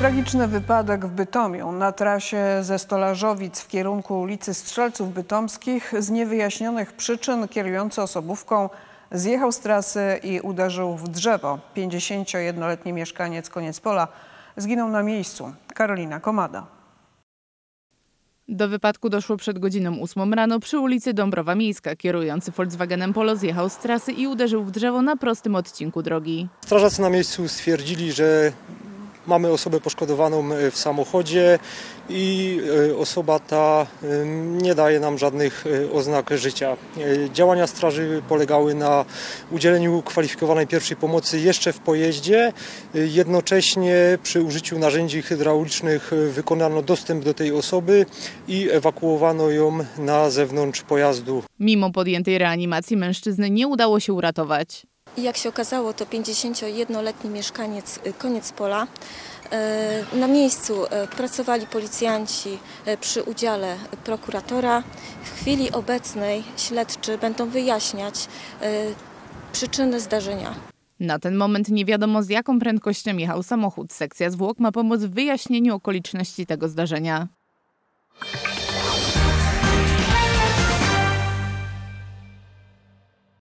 Tragiczny wypadek w Bytomiu. Na trasie ze Stolarzowic w kierunku ulicy Strzelców Bytomskich z niewyjaśnionych przyczyn kierujący osobówką zjechał z trasy i uderzył w drzewo. 51-letni mieszkaniec Koniecpola zginął na miejscu. Karolina Komada. Do wypadku doszło przed godziną 8 rano przy ulicy Dąbrowa Miejska. Kierujący Volkswagenem Polo zjechał z trasy i uderzył w drzewo na prostym odcinku drogi. Strażacy na miejscu stwierdzili, że mamy osobę poszkodowaną w samochodzie i osoba ta nie daje nam żadnych oznak życia. Działania straży polegały na udzieleniu kwalifikowanej pierwszej pomocy jeszcze w pojeździe. Jednocześnie przy użyciu narzędzi hydraulicznych wykonano dostęp do tej osoby i ewakuowano ją na zewnątrz pojazdu. Mimo podjętej reanimacji mężczyzny nie udało się uratować. I jak się okazało, to 51-letni mieszkaniec Koniecpola. Na miejscu pracowali policjanci przy udziale prokuratora. W chwili obecnej śledczy będą wyjaśniać przyczyny zdarzenia. Na ten moment nie wiadomo, z jaką prędkością jechał samochód. Sekcja zwłok ma pomóc w wyjaśnieniu okoliczności tego zdarzenia.